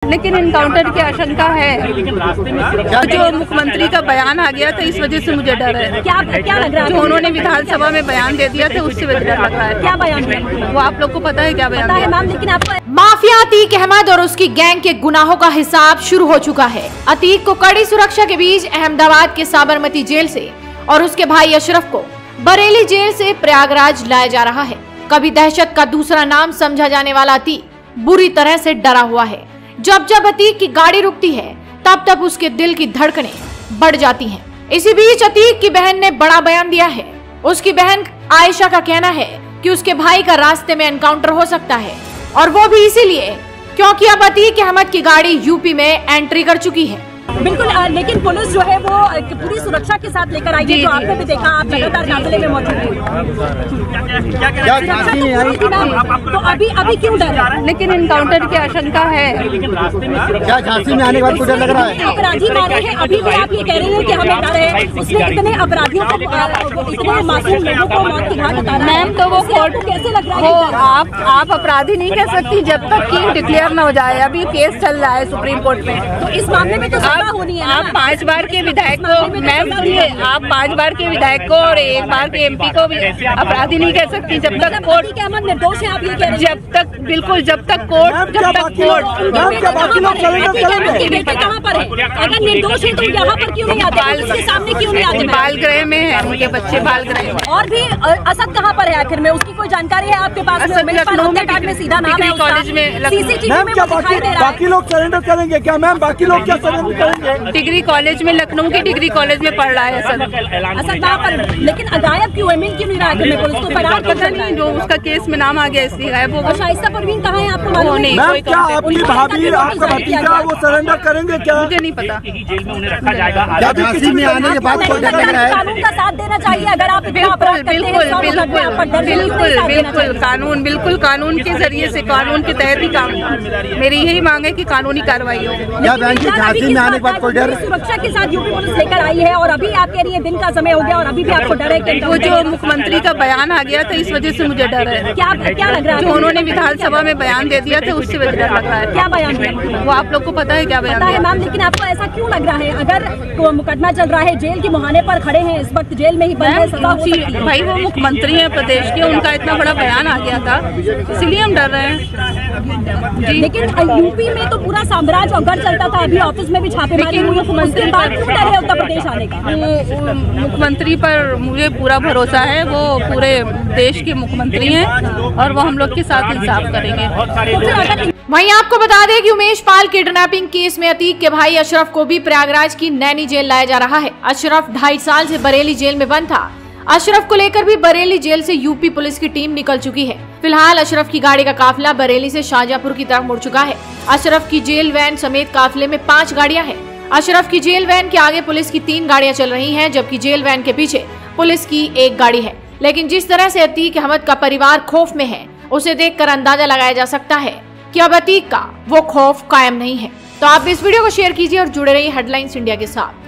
लेकिन इनकाउंटर की आशंका है। जो मुख्यमंत्री का बयान आ गया था इस वजह से मुझे डर है। क्या लग रहा है? जो उन्होंने विधानसभा में बयान दे दिया था उससे मुझे डर लग रहा है। क्या बयान? वो आप लोग को पता है क्या बयान है मैम, लेकिन आपको माफिया अतीक अहमद और उसकी गैंग के गुनाहों का हिसाब शुरू हो चुका है। अतीक को कड़ी सुरक्षा के बीच अहमदाबाद के साबरमती जेल से और उसके भाई अशरफ को बरेली जेल से प्रयागराज लाया जा रहा है। कभी दहशत का दूसरा नाम समझा जाने वाला अतीक बुरी तरह से डरा हुआ है। जब जब अतीक की गाड़ी रुकती है तब तब उसके दिल की धड़कनें बढ़ जाती हैं। इसी बीच अतीक की बहन ने बड़ा बयान दिया है। उसकी बहन आयशा का कहना है कि उसके भाई का रास्ते में एनकाउंटर हो सकता है, और वो भी इसीलिए क्योंकि अब अतीक अहमद की गाड़ी यूपी में एंट्री कर चुकी है। बिल्कुल, लेकिन पुलिस जो है वो पूरी सुरक्षा के साथ लेकर आई है। जो आपने भी देखा, आप लगातार काफिले में मौजूद थे, तो अभी क्यों डर है? लेकिन इनकाउंटर की आशंका है। क्या झांसी में आने के बाद डर लग रहा है? अपराधी मारे हैं, अभी भी आप ये कह रहे हैं कि हमें डर है। उसने इतने अपराधियों को, इतने मासूम लोगों को मौत की घाट उतारा। मैम, तो वो कोर्ट को कैसे लग रहा है? आप अपराधी नहीं कह सकती जब तक कि डिक्लेयर न हो जाए। अभी केस चल रहा है सुप्रीम कोर्ट में, तो इस मामले में तो होनी है। आप 5 बार के विधायक को, मैम सुनिए, आप 5 बार के विधायक को और 1 बार के एमपी को भी अपराधी नहीं कह सकती जब तक कोर्ट निर्दोष है। आप ये कह रहे हैं? जब तक बिल्कुल, जब तक कोर्ट बेटे कहाँ पर है? अगर निर्दोष है तो यहाँ पर क्यों नहीं आते? उसके सामने क्यों नहीं आते? बाल गृह में है, उनके बच्चे बाल गृह में। और भी असद कहाँ पर है आखिर में? उसकी कोई जानकारी है आपके पास? लखनऊ में सीधा नाम है कॉलेज में। बाकी लोग सरेंडर करेंगे क्या मैम? बाकी लोग क्या सरेंडर करेंगे? डिग्री कॉलेज में, लखनऊ के डिग्री कॉलेज में पढ़ रहा है असद वहाँ पर। लेकिन गायब क्यों है? मिल क्यों नहीं रहा है? उसको फरार पता नहीं, जो उसका केस में नाम आ गया इसलिए गायब हो गया। शाइस्ता परवीन कहाँ है? आपको मालूम नहीं? मैम, क्या आपकी भाभी, आपका भतीजा वो सरेंडर करेंगे क्या? मुझे नहीं पता। क्या झांसी में आने के बाद कोई डर लग रहा है? कानून का साथ देना चाहिए। अगर आप बिल्कुल कानून के जरिए से, कानून के तहत ही काम। मेरी यही मांग है कि कानूनी कार्रवाई हो। झांसी में आने के बाद कोई डर? सुरक्षा के साथ यूपी पुलिस लेकर आई है, और अभी आप कह रही है दिन का समय हो गया और अभी भी आपको डर है कि वो जो मुख्यमंत्री का बयान आ गया था इस वजह से मुझे डर है। क्या लग रहा है? जो उन्होंने विधानसभा में बयान दे दिया था उससे मुझे डर लग रहा है। क्या बयान है? वो आप लोग को पता है क्या बयान है? मैम, लेकिन आपको ऐसा क्यों लग रहा है? अगर मुकदमा चल रहा है, जेल के मुहाने पर खड़े हैं, इस वक्त जेल में ही बंद है, भाई वो मुख्यमंत्री है प्रदेश के, उनका इतना बड़ा बयान आ गया था, इसलिए हम डर रहे हैं। लेकिन यूपी में तो पूरा साम्राज्य और गढ़ चलता था, अभी ऑफिस में भी छापेमारी हुई। मुख्यमंत्री बात क्यों कर रहे हैं उत्तर प्रदेश आने का? मुख्यमंत्री पर मुझे पूरा भरोसा है, वो पूरे देश के मुख्यमंत्री हैं और वो हम लोग के साथ इंसाफ करेंगे। वहीं आपको बता दें कि उमेश पाल किडनैपिंग केस में अतीक के भाई अशरफ को भी प्रयागराज की नैनी जेल लाया जा रहा है। अशरफ 2.5 साल से बरेली जेल में बंद था। अशरफ को लेकर भी बरेली जेल से यूपी पुलिस की टीम निकल चुकी है। फिलहाल अशरफ की गाड़ी का काफिला बरेली से शाहजहांपुर की तरफ मुड़ चुका है। अशरफ की जेल वैन समेत काफिले में 5 गाड़ियां हैं। अशरफ की जेल वैन के आगे पुलिस की 3 गाड़ियां चल रही हैं, जबकि जेल वैन के पीछे पुलिस की 1 गाड़ी है। लेकिन जिस तरह से अतीक अहमद का परिवार खौफ में है, उसे देखकर अंदाजा लगाया जा सकता है कि अब अतीक का वो खौफ कायम नहीं है। तो आप इस वीडियो को शेयर कीजिए और जुड़े रहिए हेडलाइंस इंडिया के साथ।